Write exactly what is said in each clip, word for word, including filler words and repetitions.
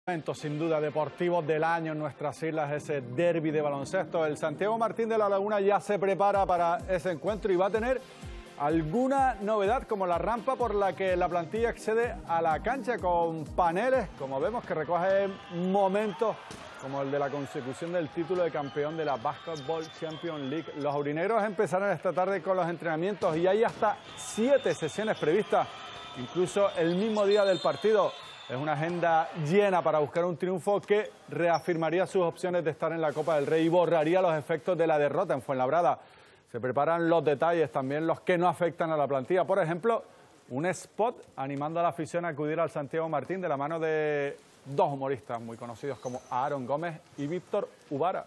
Momento sin duda deportivo del año en nuestras islas, ese derbi de baloncesto. El Santiago Martín de la Laguna ya se prepara para ese encuentro y va a tener alguna novedad, como la rampa por la que la plantilla accede a la cancha, con paneles, como vemos, que recoge momentos como el de la consecución del título de campeón de la Basketball Champions League. Los aurinegros empezaron esta tarde con los entrenamientos y hay hasta siete sesiones previstas, incluso el mismo día del partido. Es una agenda llena para buscar un triunfo que reafirmaría sus opciones de estar en la Copa del Rey y borraría los efectos de la derrota en Fuenlabrada. Se preparan los detalles, también los que no afectan a la plantilla. Por ejemplo, un spot animando a la afición a acudir al Santiago Martín de la mano de dos humoristas muy conocidos como Aaron Gómez y Víctor Ubara.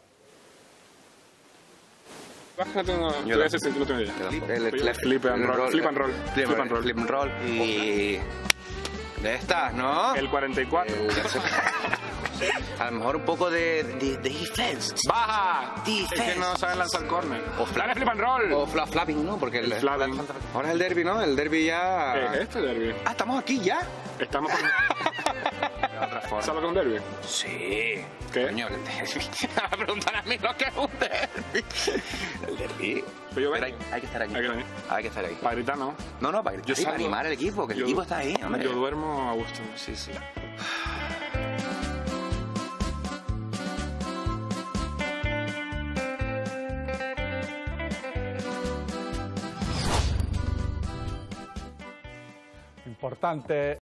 Bájate, no, yo ese sí, lo tengo ya. El, el, el, flip and roll, flip and roll, flip and roll, flip and roll y de estas, ¿no? El cuarenta y cuatro. Eh, a lo mejor un poco de, de, de defense. ¡Baja! Defense. Es que no saben lanzar corner. O flap, flip and roll. O fla, flapping, ¿no? Porque el, el flapping. Ahora es el derby, ¿no? El derby ya. ¿Qué es este derby? Ah, estamos aquí ya. Estamos con. De otra forma. ¿Sabes con derby? Sí. ¿Qué? Coño, el derby. Me preguntan a mí lo que es un derby. El derby. Pero, Pero hay, hay que estar aquí. Hay que venir. Hay que estar aquí. Para gritar, ¿no? No, no, para, yo sí, para animar al equipo, que el yo, equipo está ahí, hombre. Yo duermo a gusto. Sí, sí. Importante